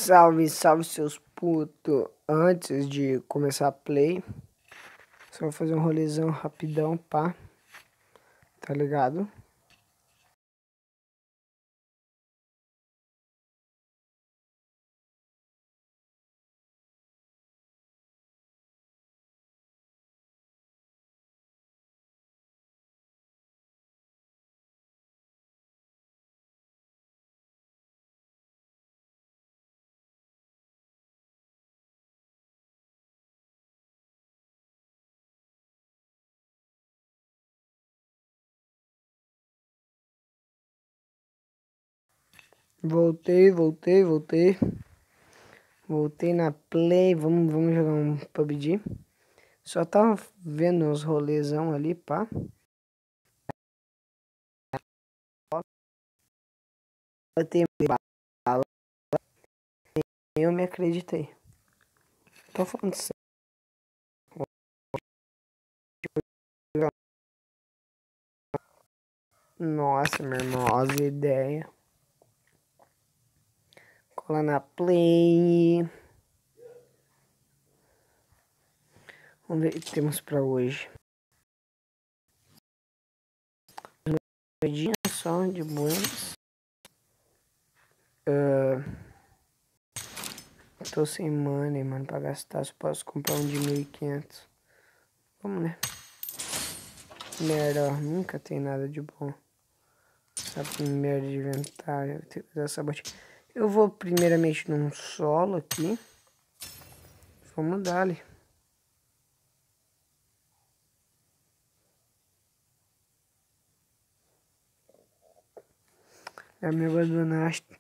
Salve, salve seus putos. Antes de começar a play, só vou fazer um rolezão rapidão, pá. Tá ligado? Voltei. Voltei na play, vamos jogar um PUBG. Só tava vendo uns rolezão ali, pá. Botei bala, eu me acreditei. Tô falando sério. Nossa, meu irmão, as ideias. Colar na play. Vamos ver o que temos pra hoje. Dia só de buenas. Tô sem money, mano, pra gastar. Só posso comprar um de 1.500. Vamos, né? Merda, ó, nunca tem nada de bom. Essa merda de inventário. Vou ter que usar essa botinha. Eu vou primeiramente num solo aqui. Vamos dar ali. É meu abandonaste.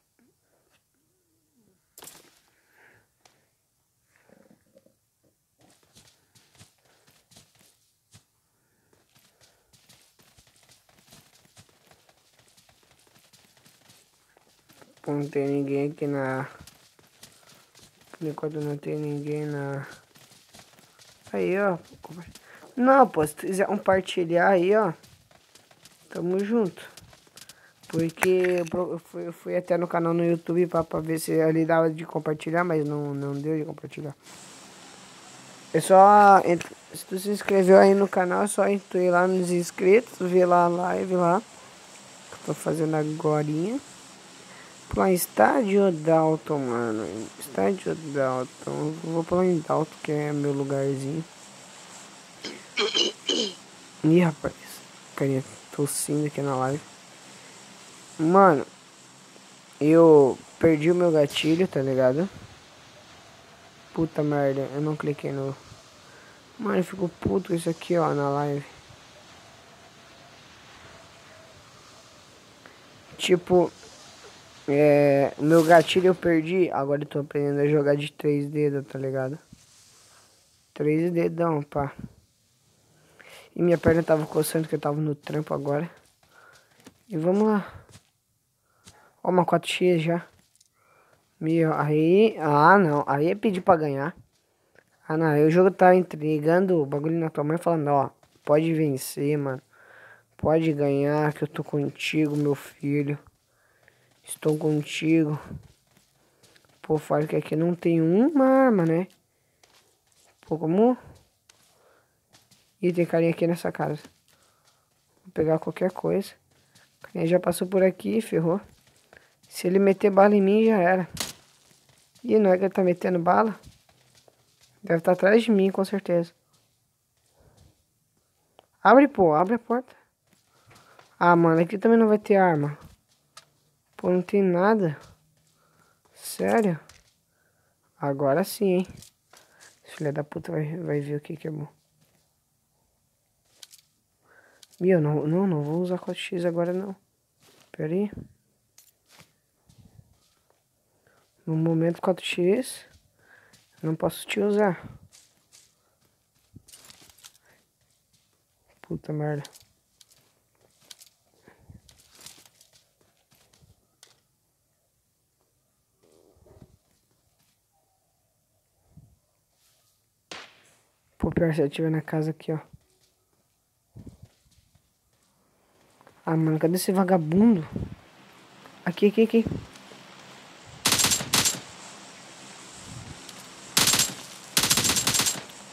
Não tem ninguém aqui na... Por enquanto não tem ninguém na... Aí, ó. Não, pô, se tu quiser compartilhar aí, ó. Tamo junto. Porque eu fui até no canal no YouTube pra ver se ali dava de compartilhar, mas não deu de compartilhar. É só... Se tu se inscreveu aí no canal, é só tu ir lá nos inscritos, ver lá a live lá. Que eu tô fazendo agorinha. Pular em Estádio Dalton, mano. Estádio Dalton. Vou pular em Dalton, que é meu lugarzinho. Ih, rapaz. Carinha tossindo aqui na live. Mano, eu perdi o meu gatilho, tá ligado? Puta merda, eu não cliquei no... Mano, eu fico puto com isso aqui, ó, na live. Tipo, o meu gatilho eu perdi, agora eu tô aprendendo a jogar de 3 dedos, tá ligado? 3 dedão, pá. E minha perna tava coçando que eu tava no trampo agora. E vamos lá. Ó, uma 4x já. Meu, aí... Ah, não. Aí é pedir pra ganhar. Ah, não. Aí o jogo tá entregando o bagulho na tua mãe falando, ó. Pode vencer, mano. Pode ganhar que eu tô contigo, meu filho. Estou contigo. Pô, fala que aqui não tem uma arma, né? Pô, como... Ih, tem carinha aqui nessa casa. Vou pegar qualquer coisa. O carinha já passou por aqui, ferrou. Se ele meter bala em mim, já era. Ih, não é que ele tá metendo bala? Deve estar atrás de mim, com certeza. Abre, pô, abre a porta. Ah, mano, aqui também não vai ter arma. Pô, não tem nada. Sério? Agora sim, hein? Filha da puta vai ver o que é bom. Meu, não vou usar 4x agora não. Pera aí. No momento 4x, não posso te usar. Puta merda. Pô, pior se eu estiver na casa aqui, ó. Ah, mano, cadê esse vagabundo? Aqui.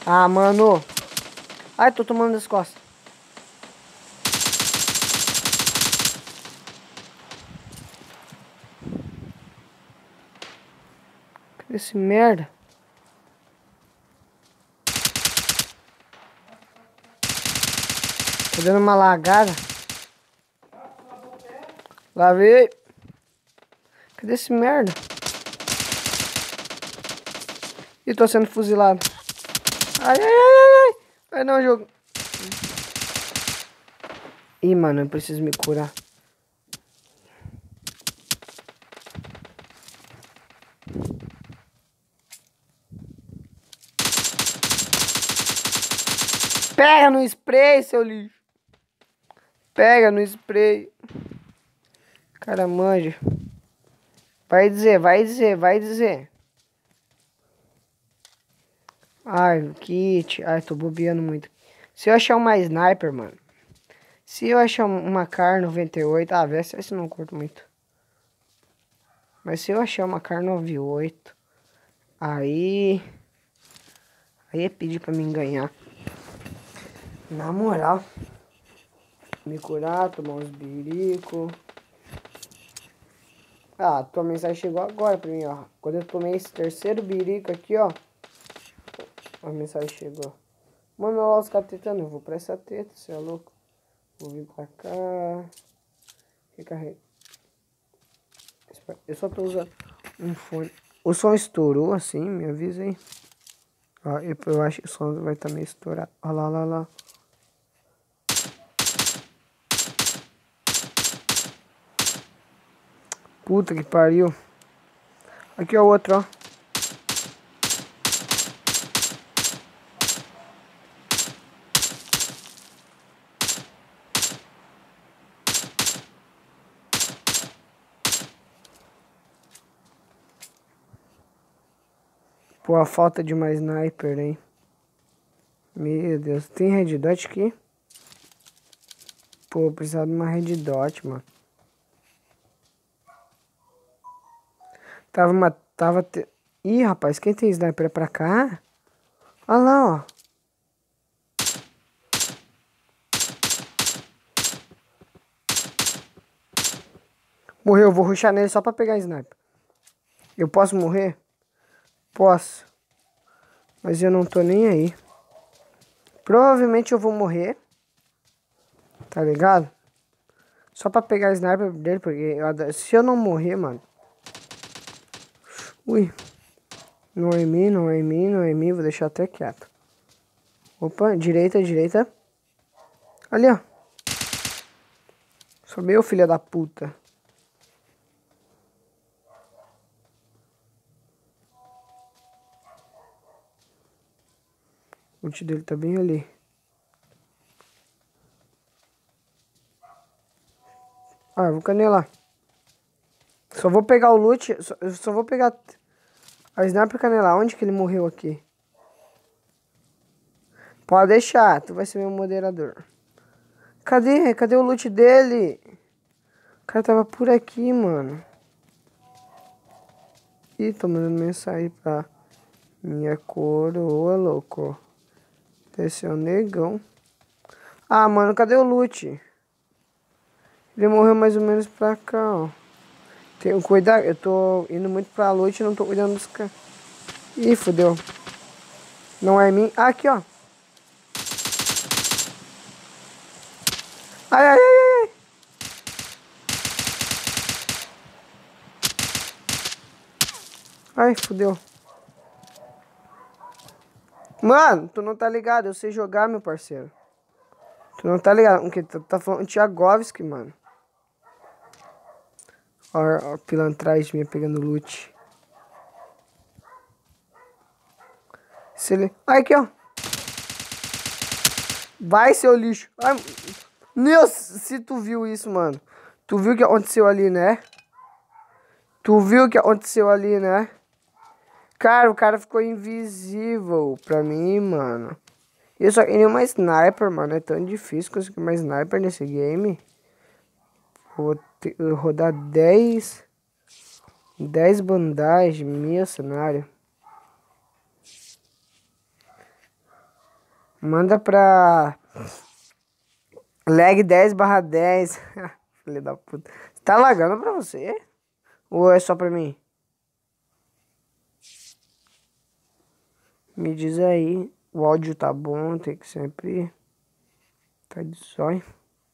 Ah, mano. Ai, tô tomando das costas. Cadê esse merda? Tô dando uma lagada. Lavei. Cadê esse merda? Ih, tô sendo fuzilado. Ai, ai, ai, ai, ai. Ai, não, jogo. Ih, mano, eu preciso me curar. Pega no spray, seu lixo. Pega no spray. Cara, manja. Vai dizer, vai dizer, vai dizer. Ai, kit. Ai, tô bobeando muito. Se eu achar uma sniper, mano. Se eu achar uma Kar 98. Ah, essa eu não curto muito. Mas se eu achar uma Kar 98. Aí. Aí é pedir pra mim ganhar. Na moral. Me curar, tomar uns birico. Ah, tua mensagem chegou agora pra mim, ó. Quando eu tomei esse terceiro birico aqui, ó. A mensagem chegou. Mano, olha lá os caras tretando. Eu vou pra essa treta, você é louco. Vou vir pra cá. Recarrega. Eu só tô usando um fone. O som estourou assim, me avisa aí. Ó, eu acho que o som vai estar meio estourado. Olha lá, olha lá, olha lá. Puta que pariu. Aqui é o outro, ó. Pô, a falta de uma sniper, hein. Meu Deus. Tem red dot aqui? Pô, precisava de uma red dot, mano. Ih, rapaz, quem tem sniper é pra cá? Olha lá, ó. Morreu, eu vou rushar nele só pra pegar sniper. Eu posso morrer? Posso. Mas eu não tô nem aí. Provavelmente eu vou morrer. Tá ligado? Só pra pegar a sniper dele, porque se eu não morrer, mano. Ui. Não é em mim, não é em mim, não é em mim. Vou deixar até quieto. Opa, direita, direita. Ali, ó. Sou meu filho da puta. O ult dele tá bem ali. Ah, eu vou canelar. Só vou pegar o loot. Eu só vou pegar a sniper canelar. Onde que ele morreu aqui? Pode deixar. Tu vai ser meu moderador. Cadê? Cadê o loot dele? O cara tava por aqui, mano. Ih, tô mandando mensagem pra minha coroa, louco. Esse é o negão. Ah, mano, cadê o loot? Ele morreu mais ou menos pra cá, ó. Tenho que cuidar, eu tô indo muito pra loot e não tô cuidando dos caras. Ih, fodeu. Não é mim. Ah, aqui, ó. Ai, ai, ai, ai. Ai, fodeu. Mano, tu não tá ligado, eu sei jogar, meu parceiro. Tu não tá ligado, porque tu tá falando Tiagovski, mano. Ó, pilantragem minha pegando loot. Se ele... Ai, aqui, ó. Vai, seu lixo. Ai, meu, se tu viu isso, mano. Tu viu o que aconteceu ali, né? Tu viu o que aconteceu ali, né? Cara, o cara ficou invisível pra mim, mano. Eu só queria uma sniper, mano. É tão difícil conseguir uma sniper nesse game. Vou rodar 10 bandagens, meu cenário. Manda pra lag 10/10. Filho da puta. Tá lagando pra você? Ou é só pra mim? Me diz aí. O áudio tá bom, tem que sempre. Tá de sonho.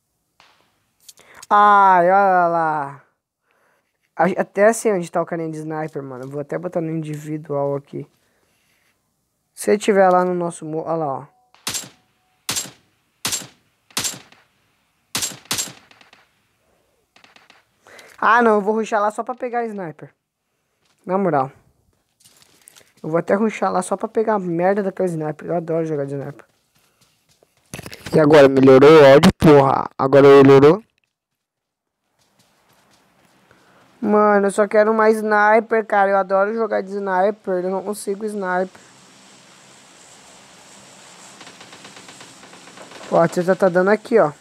Ai, olha lá. Até assim onde tá o carinha de sniper, mano. Vou até botar no individual aqui. Se ele tiver lá no nosso... Olha lá, ó. Ah, não. Eu vou rushar lá só pra pegar sniper. Na moral. Eu vou até rushar lá só pra pegar a merda daquele sniper. Eu adoro jogar de sniper. E agora? Melhorou o áudio, porra. Agora melhorou. Mano, eu só quero mais sniper, cara. Eu adoro jogar de sniper. Eu não consigo sniper. Ó, você já tá dando aqui, ó.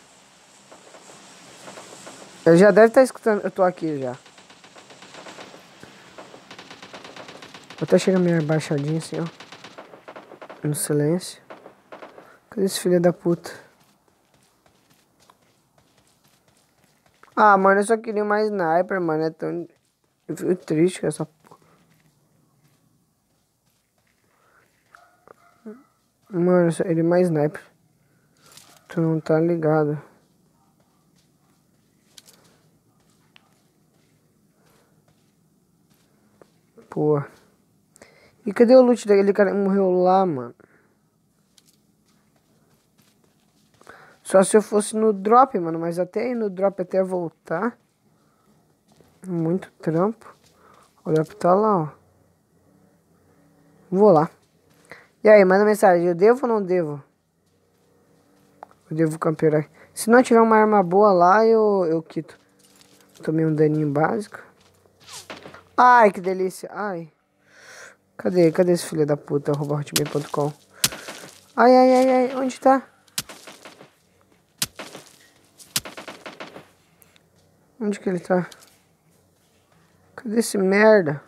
Ele já deve estar escutando. Eu tô aqui já. Vou até chegar meio abaixadinho assim, ó. No silêncio. Cadê esse filho da puta? Ah, mano, eu só queria mais sniper, mano. É tão... Eu fico triste com essa porra. Mano, eu só queria mais sniper. Tu não tá ligado. Pô. E cadê o loot daquele cara que morreu lá, mano? Só se eu fosse no drop, mano. Mas até ir no drop até voltar. Muito trampo. O drop tá lá, ó. Vou lá. E aí, manda mensagem. Eu devo ou não devo? Eu devo campear. Se não tiver uma arma boa lá, eu quito. Tomei um daninho básico. Ai, que delícia. Ai. Cadê esse filho da puta? Hotmail.com. Ai. Onde tá? Onde que ele tá? Cadê esse merda?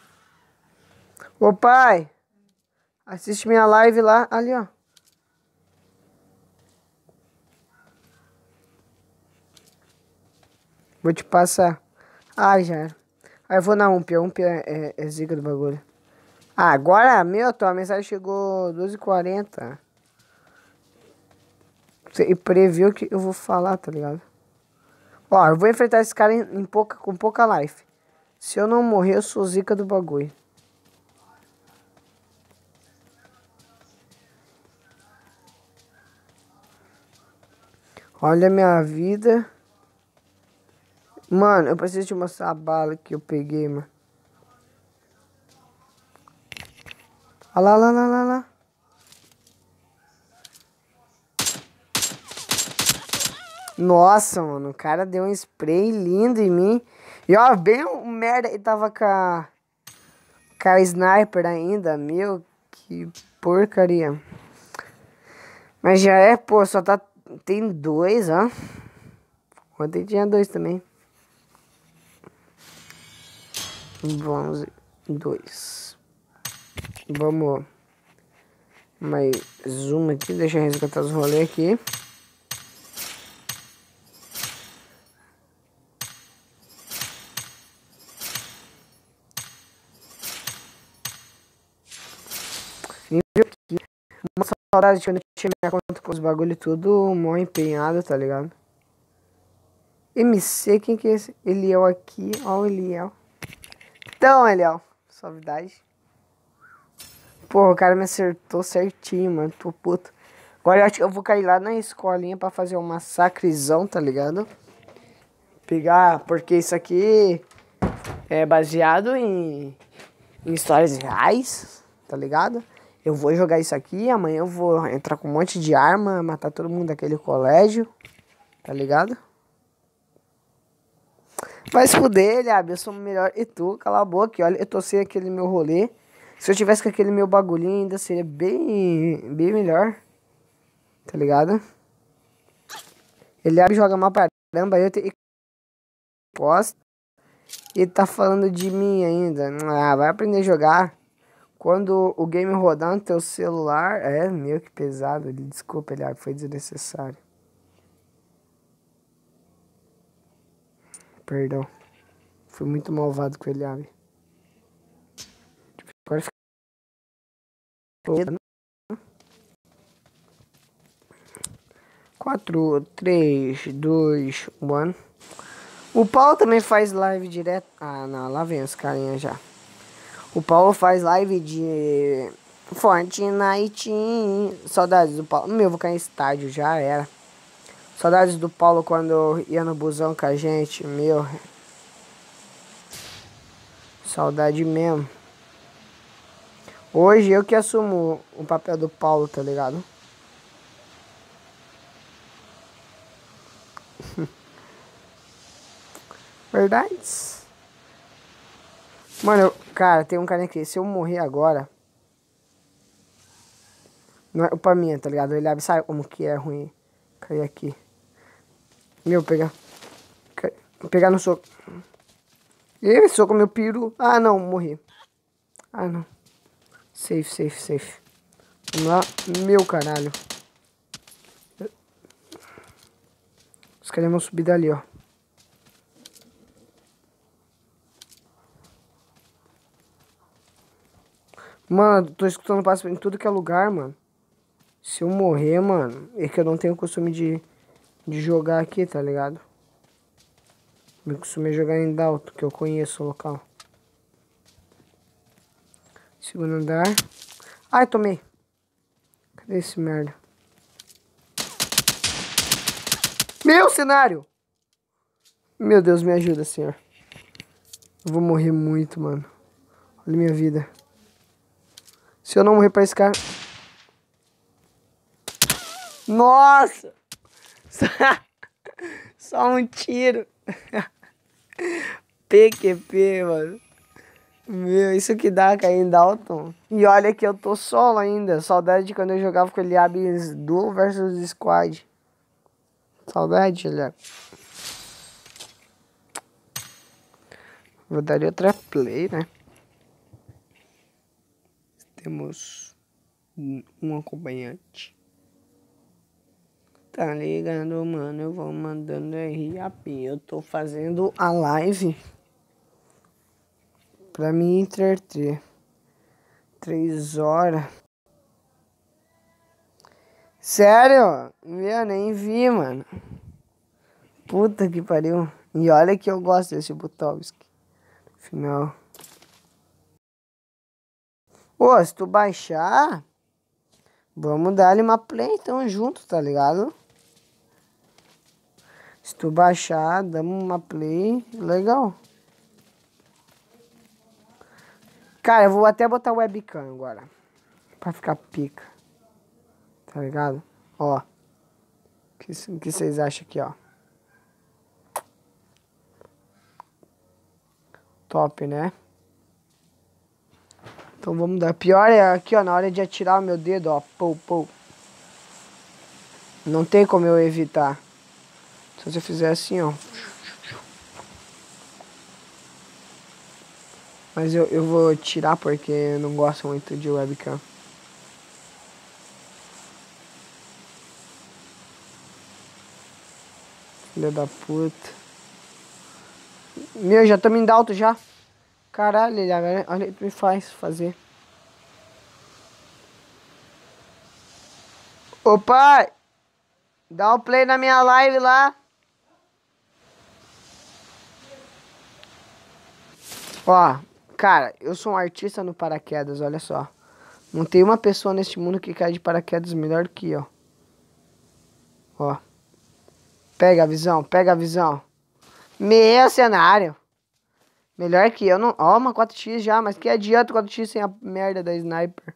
Ô, pai. Assiste minha live lá. Ali, ó. Vou te passar. Ah, já era. Aí eu vou na Ump. A Ump é zica do bagulho. Ah, agora, meu, tua mensagem chegou 12h40. Você previu que eu vou falar, tá ligado? Ó, eu vou enfrentar esse cara com pouca life. Se eu não morrer, eu sou zica do bagulho. Olha a minha vida. Mano, eu preciso te mostrar a bala que eu peguei, mano. Olha lá. Nossa, mano, o cara deu um spray lindo em mim. E ó, bem o merda, ele tava com a sniper ainda. Meu, que porcaria. Mas já é, pô, só tá... Tem dois, ó. Ontem tinha dois também. Vamos, dois. Vamos. Mais uma aqui, deixa eu resgatar os rolês aqui. Uma saudade de quando eu tinha minha conta com os bagulho tudo mó empenhado, tá ligado? MC, quem que é esse? Eliel aqui, ó o Eliel. Então, Eliel, suavidade. Porra, o cara me acertou certinho, mano, tô puto. Agora eu acho que eu vou cair lá na escolinha pra fazer um massacrezão, tá ligado? Pegar, porque isso aqui é baseado em histórias reais, tá ligado? Eu vou jogar isso aqui, amanhã eu vou entrar com um monte de arma, matar todo mundo daquele colégio, tá ligado? Vai se fuder, Liab, eu sou melhor e tu, cala a boca, olha, eu tô sem aquele meu rolê. Se eu tivesse com aquele meu bagulhinho ainda seria bem melhor, tá ligado? Ele joga mal pra caramba, eu tenho posta e tá falando de mim ainda. Ah, vai aprender a jogar. Quando o game rodar no teu celular... É, meio que pesado. Desculpa, ele foi desnecessário. Perdão. Fui muito malvado com ele, Eliabe. Agora fica... 4, 3, 2, 1. O Paulo também faz live direto. Ah, não. Lá vem os carinhas já. O Paulo faz live de Fortnite. Saudades do Paulo. Meu, vou cair em estádio, já era. Saudades do Paulo quando ia no busão com a gente. Meu. Saudade mesmo. Hoje eu que assumo o papel do Paulo, tá ligado? Verdades. Mano, cara, tem um cara aqui. Se eu morrer agora... Não é pra mim, tá ligado? Ele abre, sabe como que é ruim cair aqui. Meu, pegar no soco. Ih, soco meu peru. Ah, não, morri. Ah, não. Safe, safe, safe. Vamos lá. Meu caralho. Os caras vão subir dali, ó. Mano, tô escutando passo em tudo que é lugar, mano. Se eu morrer, mano, é que eu não tenho costume de jogar aqui, tá ligado? Meu costume é jogar em Dalton, que eu conheço o local. Segundo andar. Ai, tomei. Cadê esse merda? Meu cenário! Meu Deus, me ajuda, senhor. Eu vou morrer muito, mano. Olha minha vida. Se eu não morrer pra esse cara... Nossa! Só um tiro. PQP, mano. Meu, isso que dá cair em Dalton. E olha que eu tô solo ainda. Saudade de quando eu jogava com o Eliabes Duo versus Squad. Saudade, Eliab. Vou dar outra play, né? Temos um acompanhante. Tá ligado, mano? Eu vou mandando RAP. Eu tô fazendo a live pra me entreter. 3 horas. Sério? Meu, nem vi, mano. Puta que pariu. E olha que eu gosto desse Butovski. Final. Ô, se tu baixar, vamos dar-lhe uma play então junto, tá ligado? Se tu baixar, damos uma play legal. Cara, eu vou até botar webcam agora. Pra ficar pica. Tá ligado? Ó. O que vocês acham aqui, ó? Top, né? Então vamos dar. Pior é aqui, ó. Na hora de atirar o meu dedo, ó. Pou, pou. Não tem como eu evitar. Se você fizer assim, ó. Mas eu vou tirar porque eu não gosto muito de webcam. Filha da puta. Meu, já tô me alto já. Caralho, olha o que me faz fazer. Ô pai, dá um play na minha live lá. Ó, cara, eu sou um artista no paraquedas, olha só. Não tem uma pessoa neste mundo que cai de paraquedas melhor do que eu. Ó. Pega a visão, pega a visão. Meu cenário. Melhor que eu não... Ó, uma 4x já, mas que adianta 4x sem a merda da sniper.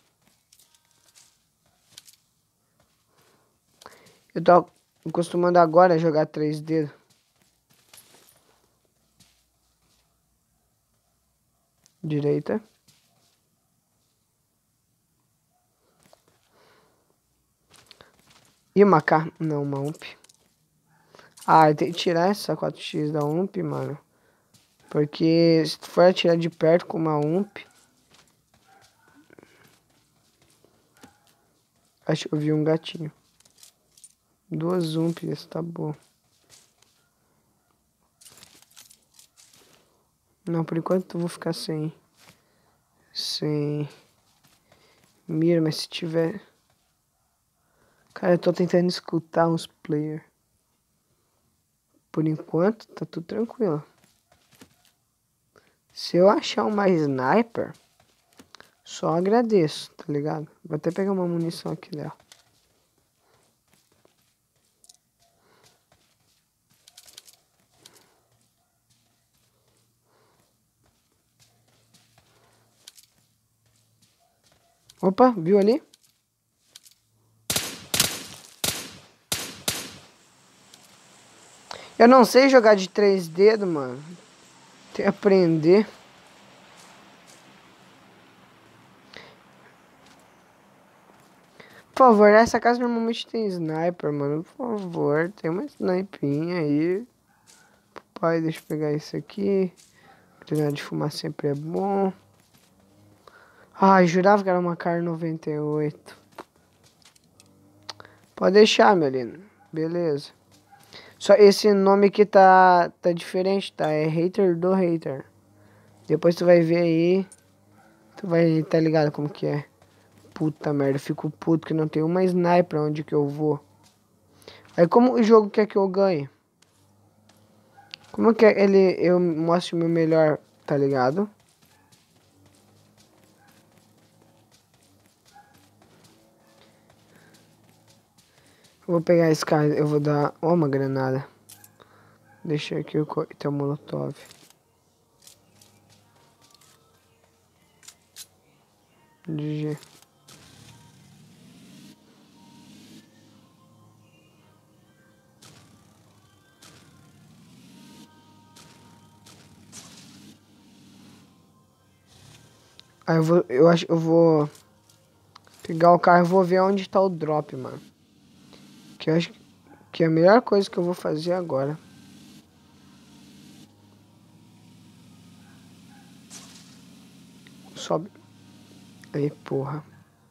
Eu tô acostumando agora a jogar 3D. Direita. E uma K. Não, uma UMP. Ah, tem que tirar essa 4x da UMP, mano. Porque se tu for atirar de perto com uma UMP... Acho que eu vi um gatinho. 2 zumbies, tá bom. Não, por enquanto eu vou ficar sem mira, mas se tiver... Cara, eu tô tentando escutar uns player. Por enquanto, tá tudo tranquilo. Se eu achar uma sniper, só agradeço, tá ligado? Vou até pegar uma munição aqui dela. Opa, viu ali? Eu não sei jogar de 3 dedos, mano. Tem que aprender. Por favor, essa casa normalmente tem sniper, mano. Por favor, tem uma snipinha aí. Pai, deixa eu pegar isso aqui. Treinar de fumar sempre é bom. Ai, jurava que era uma Kar 98. Pode deixar, meu lindo. Beleza. Só esse nome aqui tá diferente, tá? É hater do hater. Depois tu vai ver aí. Tu vai tá ligado como que é. Puta merda, eu fico puto que não tem uma sniper onde que eu vou. Aí como o jogo quer que eu ganhe? Como que eu mostre o meu melhor, tá ligado? Eu vou pegar esse cara, eu vou dar uma granada. Deixa aqui o coquetel molotov. GG. Aí eu acho que eu vou pegar o carro e vou ver onde tá o drop, mano. Que eu acho que é a melhor coisa que eu vou fazer agora. Sobe. Aí, porra.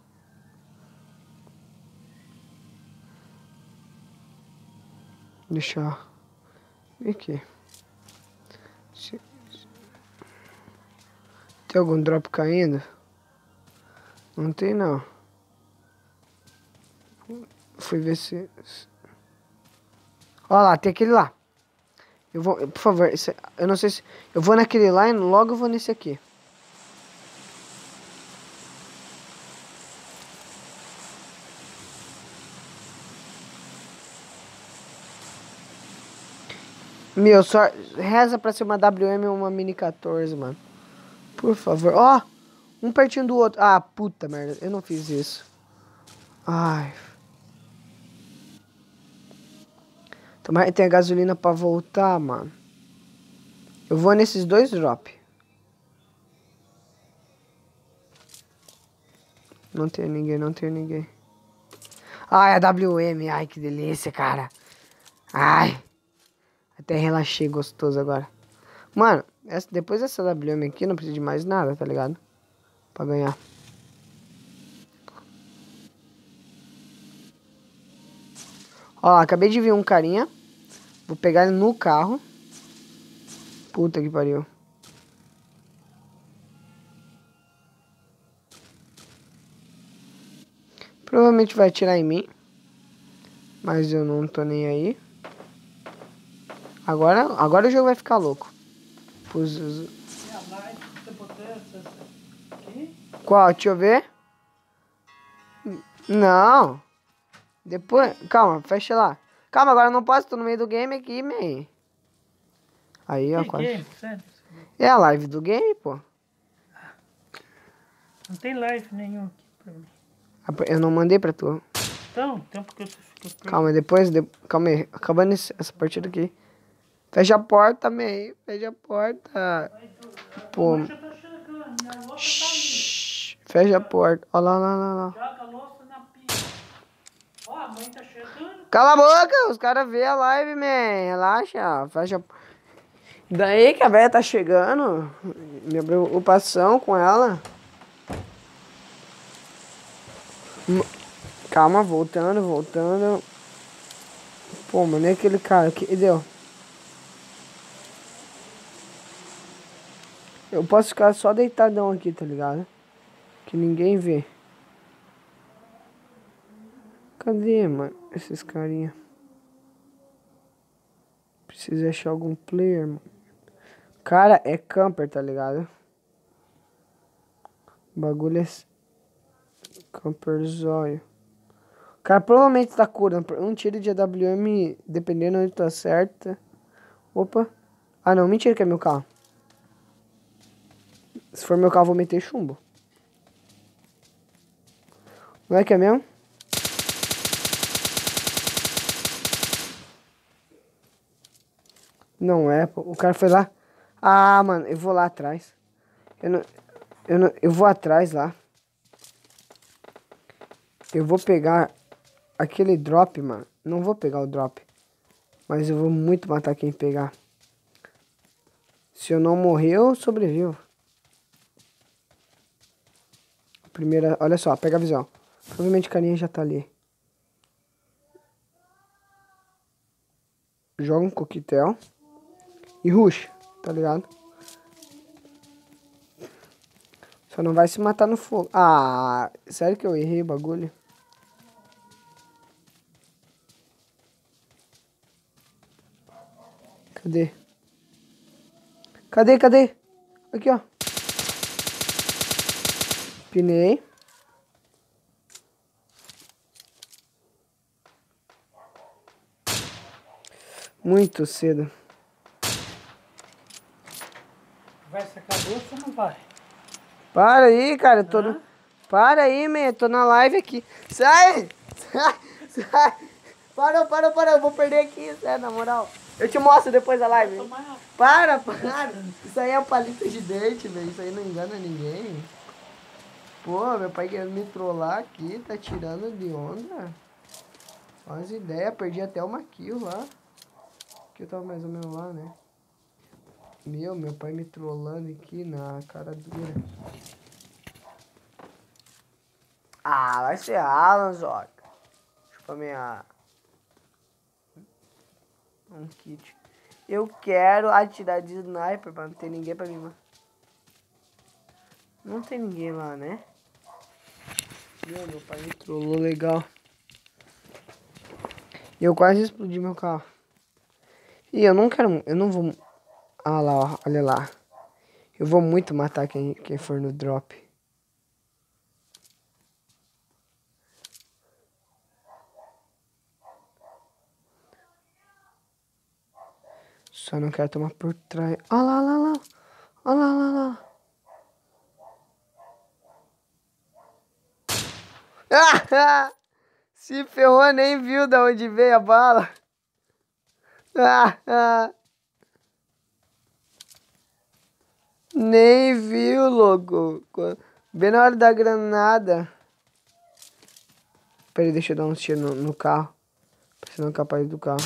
Deixa eu ver aqui. Tem algum drop caindo? Não tem, não. Fui ver se... Olha lá, tem aquele lá. Eu vou, por favor, eu não sei se... Eu vou naquele lá e logo eu vou nesse aqui. Meu, só reza pra ser uma WM ou uma Mini 14, mano. Por favor. Ó, um pertinho do outro. Ah, puta merda. Eu não fiz isso. Ai. Tomara que tenha gasolina pra voltar, mano. Eu vou nesses 2 drop. Não tem ninguém, não tem ninguém. Ai, a WM. Ai, que delícia, cara. Ai. Até relaxei gostoso agora. Mano, depois dessa WM aqui, não precisa de mais nada, tá ligado? Pra ganhar. Ó, acabei de ver um carinha. Vou pegar ele no carro. Puta que pariu. Provavelmente vai atirar em mim. Mas eu não tô nem aí. Agora o jogo vai ficar louco. Qual? Deixa eu ver. Não. Depois... Calma, fecha lá. Calma, agora eu não posso. Tô no meio do game aqui, man. Aí, ó. Game, sério? É a live do game, pô. Não tem live nenhum aqui pra mim. Eu não mandei pra tu. Então porque você fica perto. Calma, calma aí. Acabando essa partida aqui. Fecha a porta, man. Fecha a porta. Pô. Shhh, fecha a porta. Ó lá, lá, lá, lá. Joga a louça na pia. Ó, a mãe tá chegando. Cala a boca, os caras vê a live, man. Relaxa, fecha a... Daí que a velha tá chegando. Minha preocupação com ela. Calma, voltando. Pô, mano, é aquele cara que deu. Eu posso ficar só deitadão aqui, tá ligado? Que ninguém vê. Cadê, mano, esses carinha? Precisa achar algum player, mano. Cara, é camper, tá ligado? O bagulho é camper zóio. O cara provavelmente tá curando. Um tiro de AWM, dependendo onde tá certa. Opa. Ah, não, mentira que é meu carro. Se for meu carro, vou meter chumbo. Não é que é mesmo? Não é, pô. O cara foi lá. Ah, mano, eu vou lá atrás. Eu vou atrás lá. Eu vou pegar aquele drop, mano. Não vou pegar o drop. Mas eu vou muito matar quem pegar. Se eu não morrer, eu sobrevivo. Primeira, olha só, pega a visão. Provavelmente o carinha já tá ali. Joga um coquetel. E rush, tá ligado? Só não vai se matar no fogo. Ah, sério que eu errei o bagulho? Cadê? Cadê? Aqui, ó. Pinei. Muito cedo. Vai secar a doce ou não vai? Para aí, cara. Hã? Para aí, man. Tô na live aqui. Sai! Sai! Para. Eu vou perder aqui, sério, na moral. Eu te mostro depois da live. Tomar. Para. Isso aí é um palito de dente, velho. Isso aí não engana ninguém. Pô, meu pai quer me trollar aqui. Tá tirando de onda. Olha as ideias. Perdi até uma kill lá. Que eu tava mais ou menos lá, né? Meu pai me trollando aqui na cara dura. Ah, vai ser Alan, Zoca. Chupa minha... Um kit. Eu quero atirar de sniper pra não ter ninguém pra mim, mano. Não tem ninguém lá, né? Meu pai me trollou legal. E eu quase explodi meu carro. E eu não quero... Eu não vou... Ah lá, ó, olha lá. Eu vou muito matar quem for no drop. Só não quero tomar por trás. Olha lá. Olha lá. Ah, se ferrou, nem viu de onde veio a bala. Ah. Nem viu, louco. Bem na hora da granada. Peraí, deixa eu dar um tiro no carro. Pra ser não capaz do carro.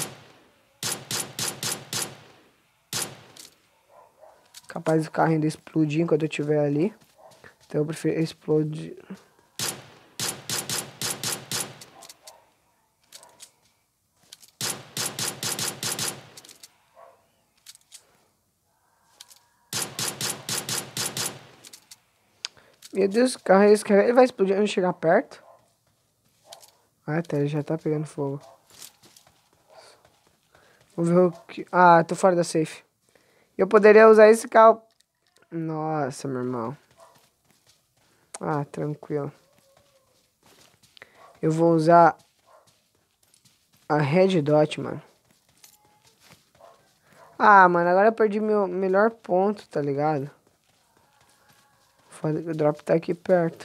Capaz do carro ainda explodir enquanto eu estiver ali. Então eu prefiro explodir. Meu Deus, esse carro ele vai explodir antes de chegar perto. Ah, tá, ele já tá pegando fogo. Vou ver o que... Ah, tô fora da safe. Eu poderia usar esse carro... Nossa, meu irmão. Ah, tranquilo. Eu vou usar a Red Dot, mano. Ah, mano, agora eu perdi meu melhor ponto, tá ligado? Foda que o drop tá aqui perto.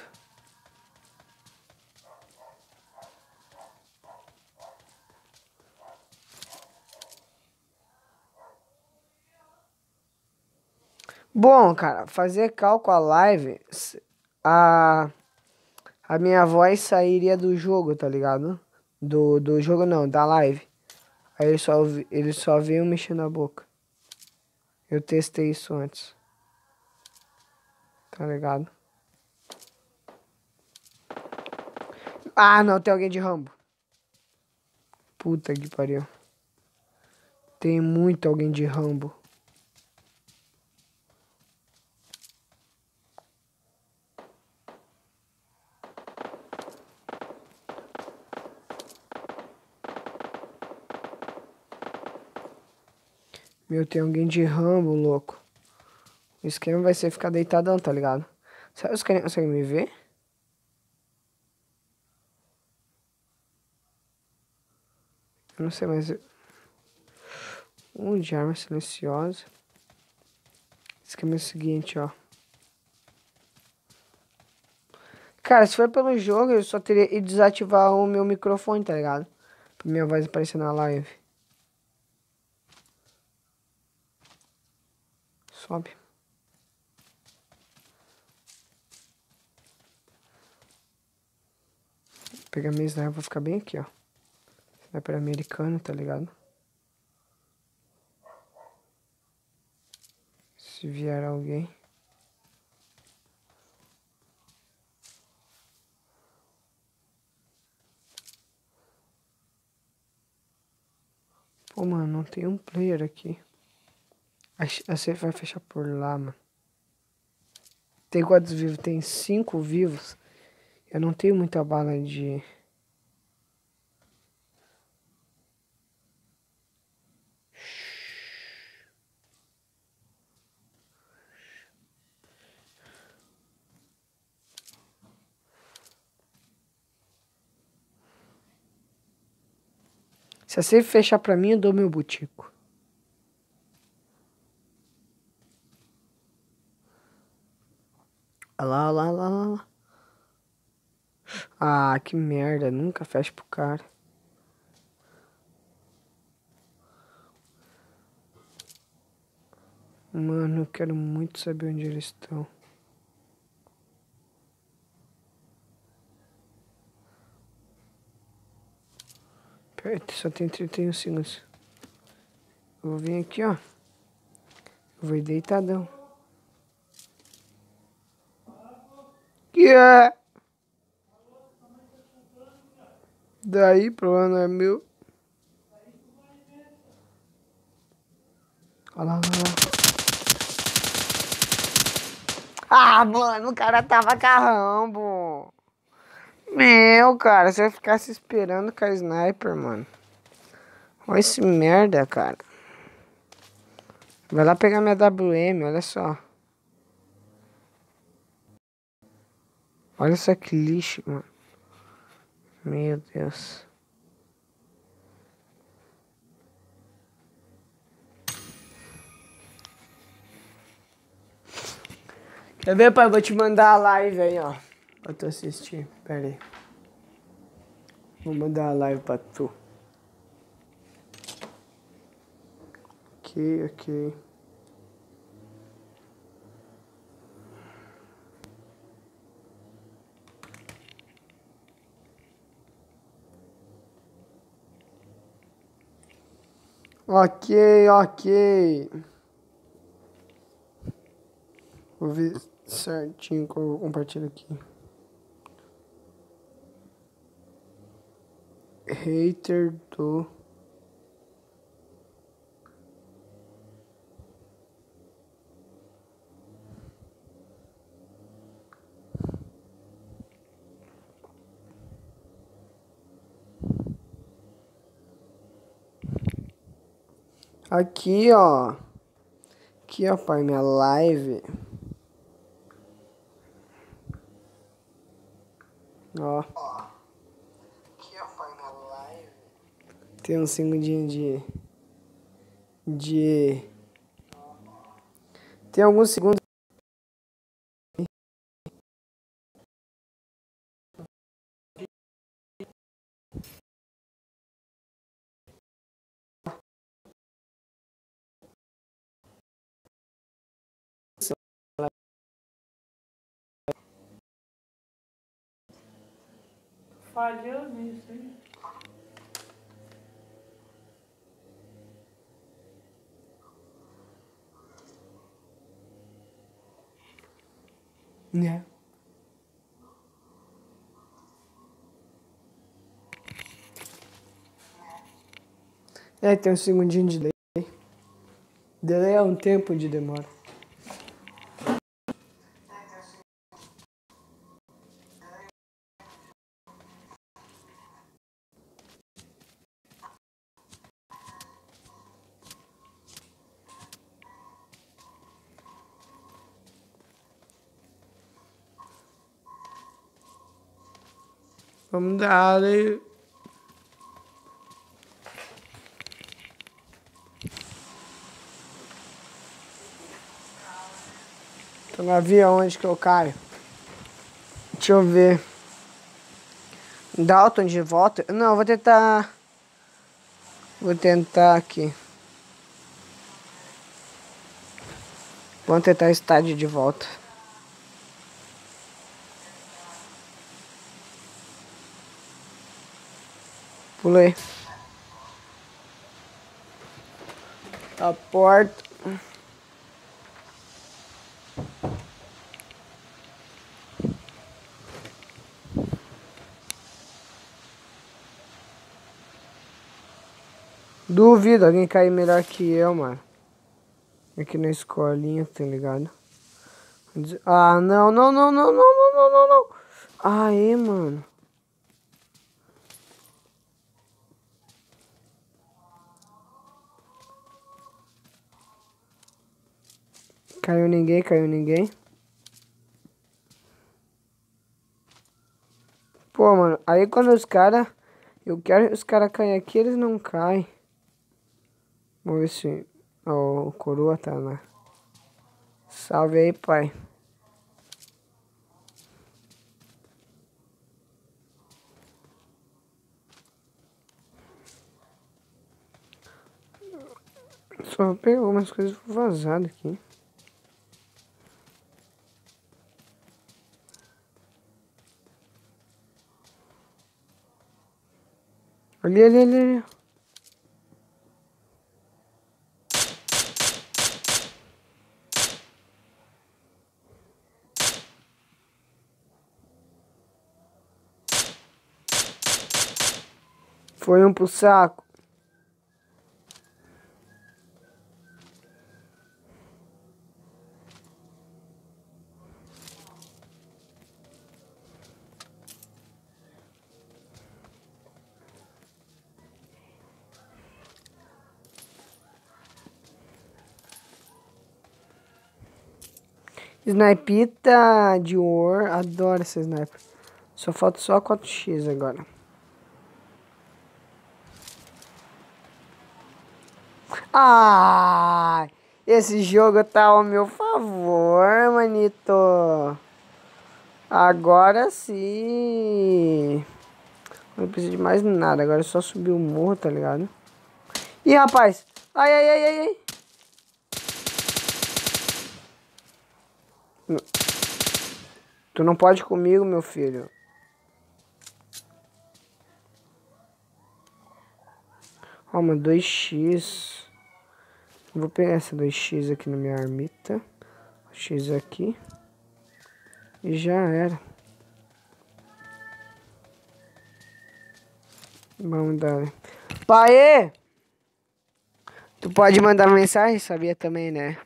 Bom, cara, fazer call com a live, a, a minha voz sairia do jogo, tá ligado? Do jogo não, da live. Aí ele só veio mexendo a boca. Eu testei isso antes. Tá ligado? Ah, não, tem alguém de Rambo. Puta que pariu. Tem muito alguém de Rambo. Meu, tem alguém de Rambo, louco. O esquema vai ser ficar deitadão, tá ligado? Será que os caras conseguem me ver? Eu não sei, mas... De arma silenciosa. Esquema é o seguinte, ó. Cara, se for pelo jogo, eu só teria que desativar o meu microfone, tá ligado? Pra minha voz aparecer na live. Sobe. Vou pegar minha sniper, vou ficar bem aqui, ó. Sniper americano, tá ligado? Se vier alguém. Pô, mano, não tem um player aqui. A safe vai fechar por lá, mano. Tem quantos vivos? Tem 5 vivos. Eu não tenho muita bala de... Se a safe fechar pra mim, eu dou meu butico. Olha lá, olha lá, olha lá, olha lá. Ah, que merda. Nunca fecha pro cara. Mano, eu quero muito saber onde eles estão. Perto, só tem 31 segundos. Eu vou vir aqui, ó. Eu vou ir deitadão. Que é? Daí, problema não é meu. Olha lá, olha lá. Ah, mano, o cara tava carramba. Meu, cara, se eu ficasse esperando com a sniper, mano. Olha esse merda, cara. Vai lá pegar minha WM, olha só. Olha só que lixo, mano. Meu Deus. Quer ver, pai? Vou te mandar a live aí, ó. Pra tu assistir. Pera aí. Vou mandar a live pra tu. Ok, ok. Ok, ok. Vou ver certinho como eu compartilho aqui. Hater do... Aqui, ó. Aqui, ó, pai, minha live. Ó. Aqui, ó, pai, minha live. Tem uns segundinhos de... Tem alguns segundos. Falhou nisso, hein? Né? É, tem um segundinho de delay. Delay é um tempo de demora. Vamos dar aí. Tô no avião, onde que eu caio? Deixa eu ver. Dalton de volta? Não, vou tentar. Vou tentar aqui. Vamos tentar estádio de volta. Pulei. A porta. Duvido alguém cair melhor que eu, mano. Aqui na escolinha, tá ligado? Ah, não, não, não, não, não, não, não, não, não. Aê, mano. Caiu ninguém, caiu ninguém. Pô, mano, aí quando os caras... Eu quero que os caras caem aqui, eles não caem. Vamos ver se... Ó, o coroa tá lá. Salve aí, pai. Só pegou umas coisas vazadas aqui. Ali, ali, ali, ali. Foi um pro saco. Snipita de War. Adoro essa sniper. Só falta só a 4x agora. Ai, esse jogo tá ao meu favor, manito. Agora sim. Não precisa de mais nada. Agora é só subir o morro, tá ligado? Ih, rapaz. Ai, ai, ai, ai, ai. Tu não pode comigo, meu filho. Ó, uma 2x. Vou pegar essa 2x aqui na minha armita. X aqui. E já era. Vamos dar. Pai! Tu pode mandar mensagem? Sabia também, né?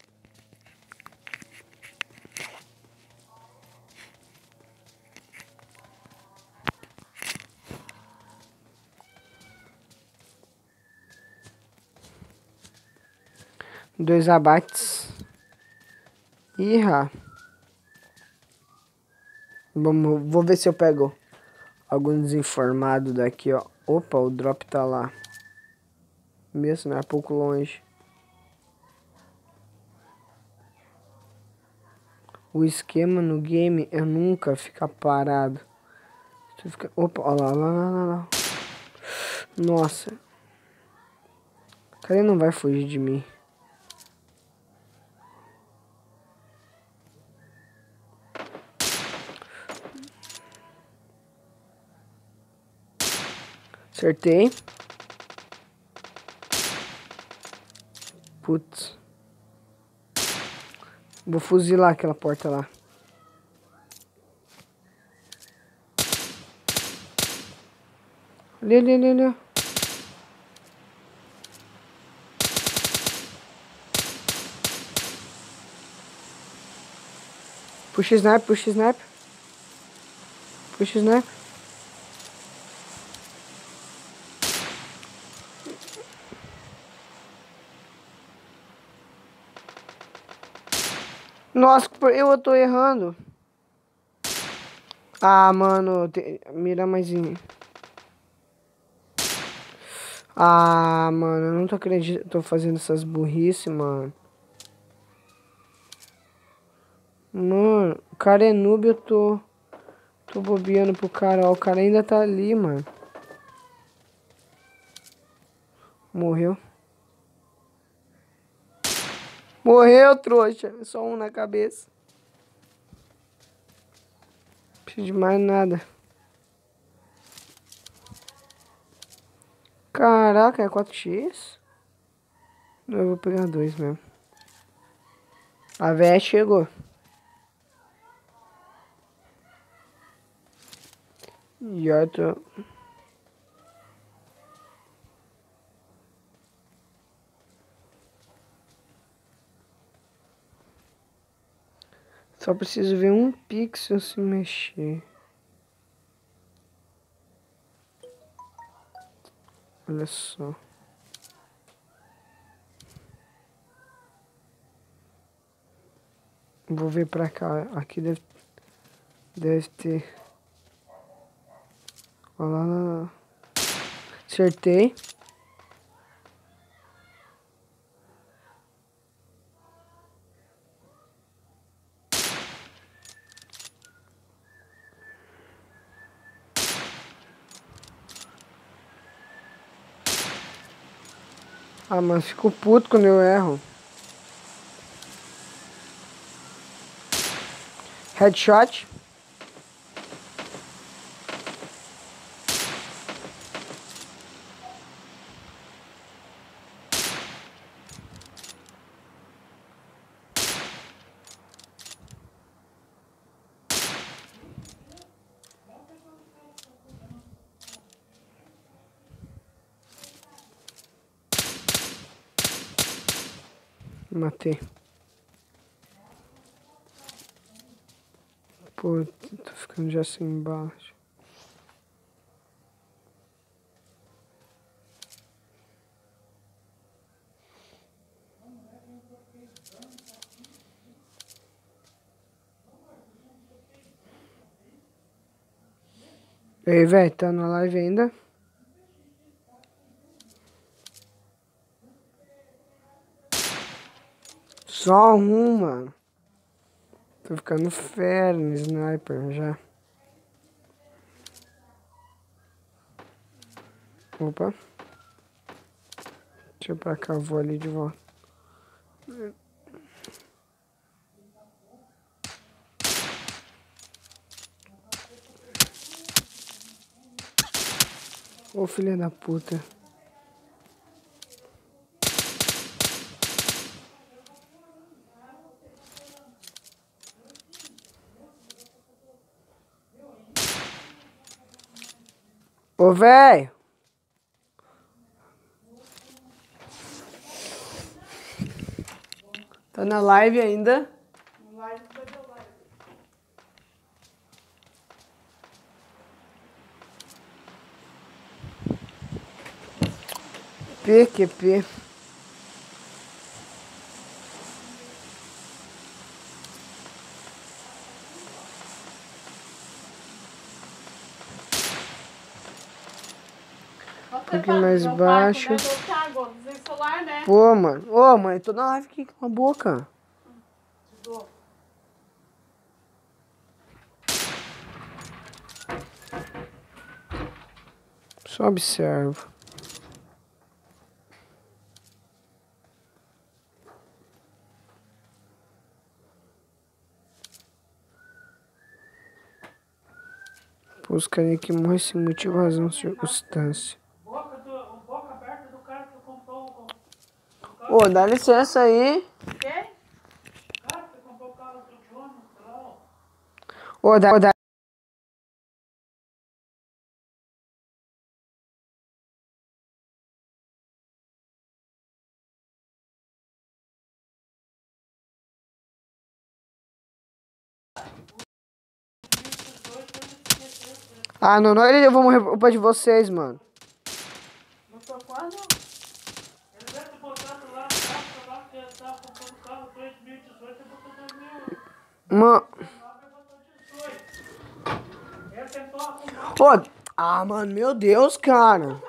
Dois abates. Ih, vou ver se eu pego algum desinformado daqui, ó. Opa, o drop tá lá. Mesmo, né? Pouco longe. O esquema no game é nunca ficar parado. Você fica... Opa, ó lá, lá, lá, lá, lá. Nossa. O cara não vai fugir de mim. Acertei. Putz. Vou fuzilar aquela porta lá. Ali, ali, ali, ali. Puxa sniper, puxa sniper. Puxa sniper. Nossa, eu tô errando. Ah, mano, mira mais em... Ah, mano, eu não tô acreditando. Tô fazendo essas burrices, mano. Mano, o cara é noob, eu tô bobeando pro cara. Ó, o cara ainda tá ali, mano. Morreu. Morreu, trouxa. Só um na cabeça. Não preciso de mais nada. Caraca, é 4x? Não, eu vou pegar dois mesmo. A véia chegou. E eu tô... Só preciso ver um pixel se mexer. Olha só. Vou ver pra cá. Aqui deve ter. Olha lá, lá, lá. Acertei. Ah, mas fico puto quando eu erro. Headshot. Matei. Pô, tô ficando já sem baixo. E aí, velho, tá na live ainda? Só um, mano. Tô ficando fera no sniper já. Opa. Deixa eu ir pra cá, eu vou ali de volta. Ô, filha da puta. Ô, velho. Tá na live ainda? Live, cadê o live? PQP. Nossa, Um pouquinho mais meu baixo. quarto, né? Thiago, sem celular, né? Pô, mano. Ô, mãe, tô na live aqui com a boca. Te dou. Só observo. Pô, os caras que morrem sem motivo, razão, circunstância. Boca aberta do cara que comprou o carro. Ô, dá licença aí. Quem? O cara que comprou o carro do Jonas, lá, ó. Ô, dá Ah, não, não, eu vou morrer por culpa de vocês, mano. Não tô quase. Ele deve ter botado lá, lá que ele tava comprando carro 2018 e botou 2019 Mano. e botou 18. Ele tentou arrumar. Ô, ah, mano, meu Deus, cara.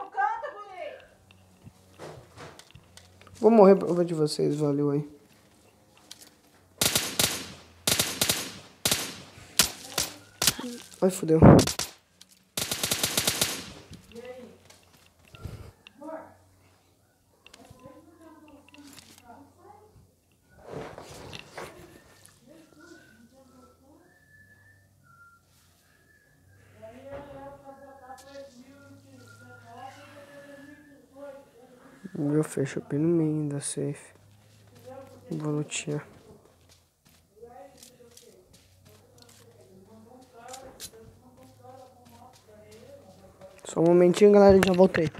Vou morrer por culpa de vocês, valeu aí. Ai, fodeu. Eu fecho bem no meio da safe. Vou lutear. Só um momentinho, galera, já voltei.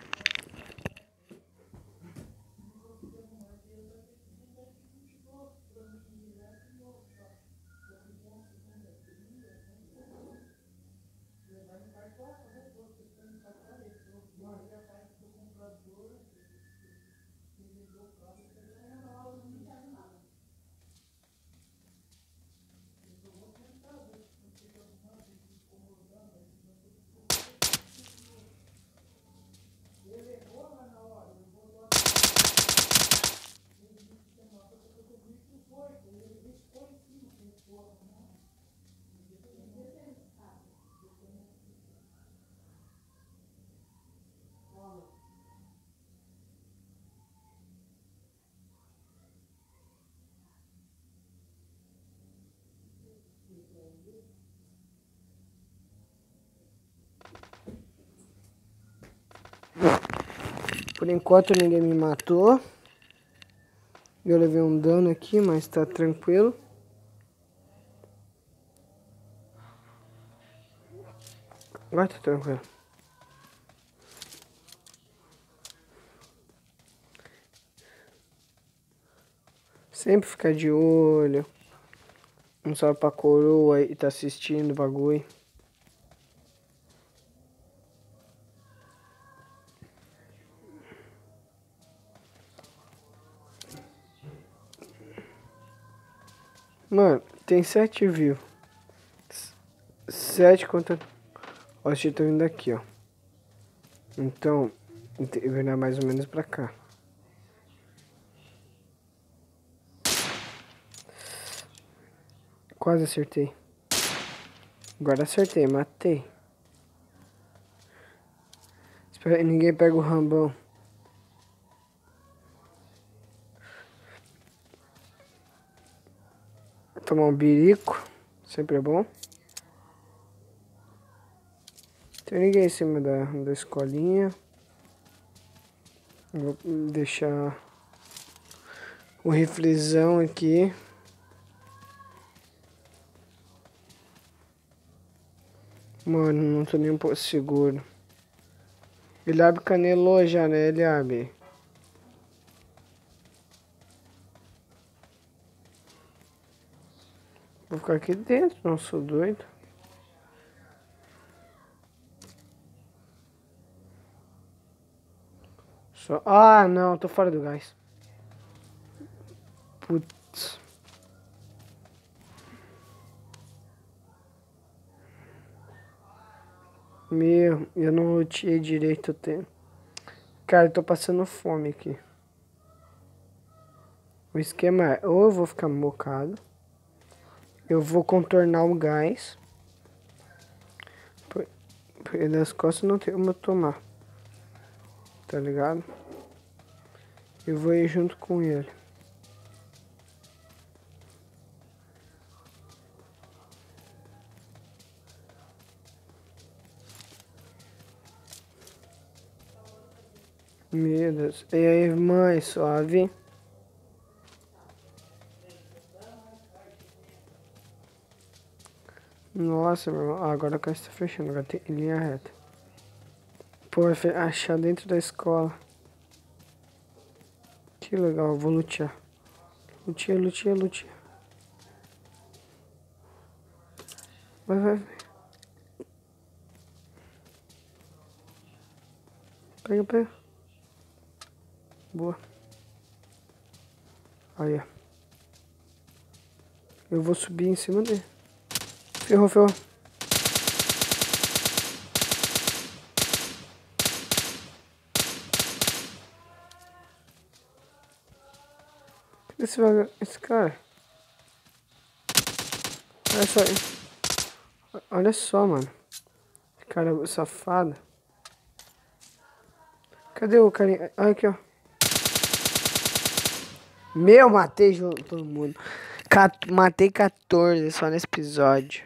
Por enquanto ninguém me matou. Eu levei um dano aqui, mas tá tranquilo. Agora tá tranquilo. Sempre ficar de olho. Um salve pra coroa e tá assistindo o bagulho. Mano, tem 7 views. 7 contra... Ó, os estão vindo aqui, ó. Então, virar mais ou menos pra cá. Quase acertei. Agora acertei, matei. Espera aí, ninguém pega o rambão. Tomar um birico. Sempre é bom. Tem ninguém em cima da escolinha. Vou deixar o riflezão aqui. Mano, não tô nem um pouco seguro. Ele abre canelou já, né? Ele abre. Vou ficar aqui dentro, não sou doido. Só... Ah, não, tô fora do gás. Putz. Meu, eu não luteei direito o tempo. Cara, eu tô passando fome aqui. O esquema é, ou eu vou ficar mocado, eu vou contornar o gás, porque das costas não tem como eu tomar, tá ligado? Eu vou ir junto com ele. Meu Deus. E aí, mãe, suave? Nossa, meu irmão. Agora o caixa tá fechando, agora tem linha reta. Pô, achar dentro da escola. Que legal, vou lutear. Lutear, lutear, lutear. Vai, vai, vai. Pega, pega. Boa. Aí, ó. Eu vou subir em cima dele. Ferrou, ferrou. Cadê esse cara? Olha só. Olha só, mano. Esse cara é safado. Cadê o carinha? Olha aqui, ó. Meu, matei todo mundo. Matei 14 só nesse episódio.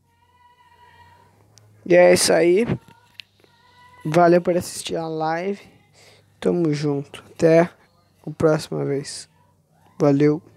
E é isso aí. Valeu por assistir a live. Tamo junto. Até a próxima vez. Valeu.